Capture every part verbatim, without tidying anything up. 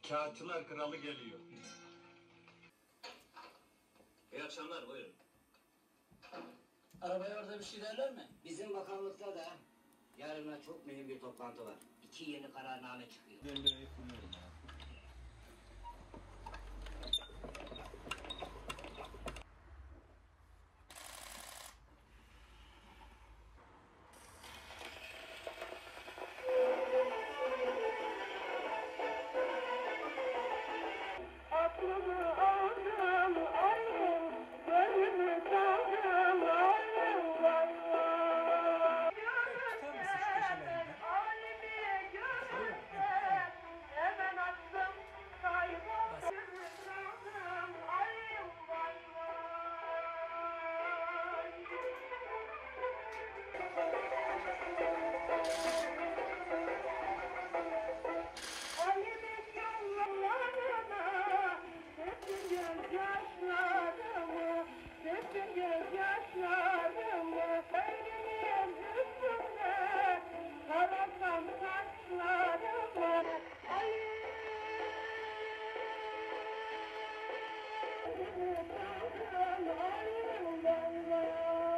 Kağıtçılar kralı geliyor. İyi akşamlar, buyurun. Arabaya orada bir şey derler mi? Bizim bakanlıkta da yarına çok mühim bir toplantı var. İki yeni kararname çıkıyor. Aklımı aldım ayım, gönlümü saldım ayım vay vay. Gönlümden, alemiye gönlümden, hemen attım kayboldum. Gönlümü saldım ayım vay vay. Alimin yollarına dökün gözyaşlarımı, dökün gözyaşlarımı. Elimin üstünde karasam saçlarımı. Alimin saldım ayım vay vay.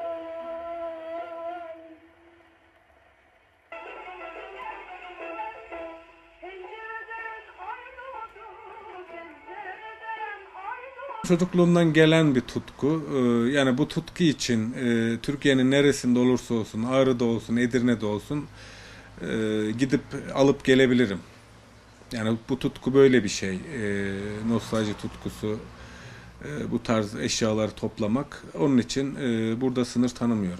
Çocukluğundan gelen bir tutku. Yani bu tutku için Türkiye'nin neresinde olursa olsun, Ağrı'da olsun, Edirne'de olsun gidip alıp gelebilirim. Yani bu tutku böyle bir şey. Nostalji tutkusu, bu tarz eşyaları toplamak. Onun için burada sınır tanımıyorum.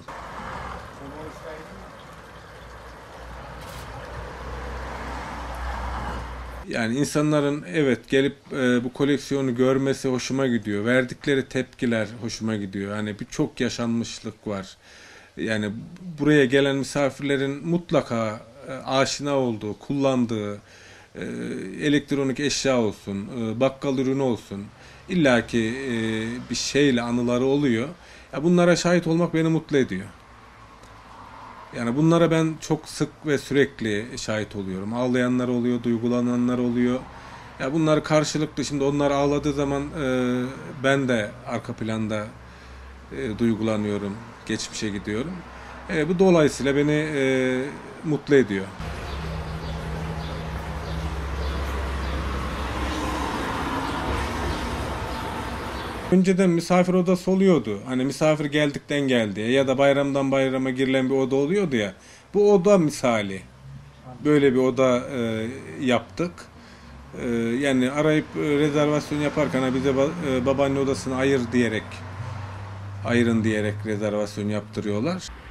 Yani insanların evet gelip e, bu koleksiyonu görmesi hoşuma gidiyor. Verdikleri tepkiler hoşuma gidiyor. Hani birçok yaşanmışlık var. Yani buraya gelen misafirlerin mutlaka e, aşina olduğu, kullandığı e, elektronik eşya olsun, e, bakkal ürünü olsun, illaki e, bir şeyle anıları oluyor. Ya bunlara şahit olmak beni mutlu ediyor. Yani bunlara ben çok sık ve sürekli şahit oluyorum. Ağlayanlar oluyor, duygulananlar oluyor. Ya bunlar karşılıklı. Şimdi onlar ağladığı zaman e, ben de arka planda e, duygulanıyorum, geçmişe gidiyorum. E, bu dolayısıyla beni e, mutlu ediyor. Önceden misafir odası oluyordu. Hani misafir geldikten geldiye ya da bayramdan bayrama girilen bir oda oluyordu ya. Bu oda misali. Böyle bir oda e, yaptık. E, yani arayıp e, rezervasyon yaparken ha bize ba, e, babaanne odasını ayır diyerek, ayırın diyerek rezervasyon yaptırıyorlar.